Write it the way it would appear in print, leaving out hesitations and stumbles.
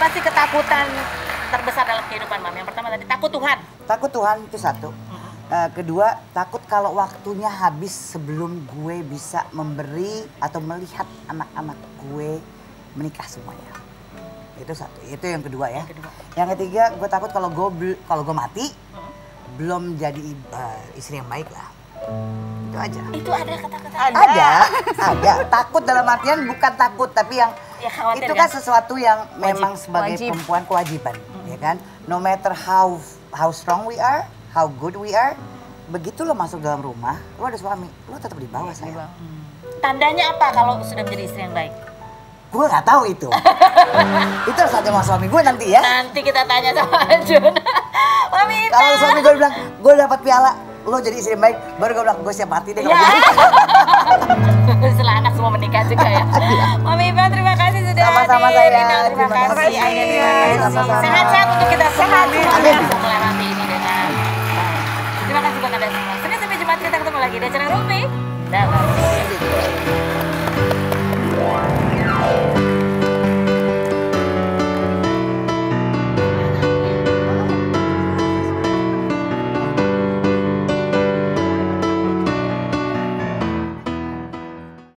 apa sih ketakutan terbesar dalam kehidupan Mam? Yang pertama tadi takut Tuhan. Takut Tuhan itu satu. Kedua, takut kalau waktunya habis sebelum gue bisa memberi atau melihat anak-anak gue menikah semuanya. Itu satu, itu yang kedua ya. Yang ketiga, gue takut kalau gue mati, belum jadi istri yang baik lah. Itu aja. Itu ada kata-kata. Ada. Takut dalam artian bukan takut, tapi yang Ya, khawatir, itu kan sesuatu yang memang sebagai Wajib. perempuan kewajiban, ya kan? No matter how strong we are, how good we are, begitu lo masuk dalam rumah, lo ada suami, lo tetap di bawah saya. Tandanya apa kalau sudah menjadi istri yang baik? Gue nggak tahu itu. Itu harus ada sama suami gue nanti ya. Nanti kita tanya sama Jun. Mami Ita. Kalau suami gue bilang, gue dapat piala, lo jadi istri yang baik, baru gue bilang, gue siap mati deh kalau gitu. Setelah anak semua menikah juga ya. Mami Iva, terima kasih sudah Sama-sama, hadir. sayang. Inal, terima Terima kasih. kasih. Aida, terima kasih. Sama-sama. Sehat-sehat untuk kita semua. Amin. Bisa melewati ini dengan baik. Terima kasih buat Anda semua. Sampai Jumat kita ketemu lagi di acara Rumpi. Dalam.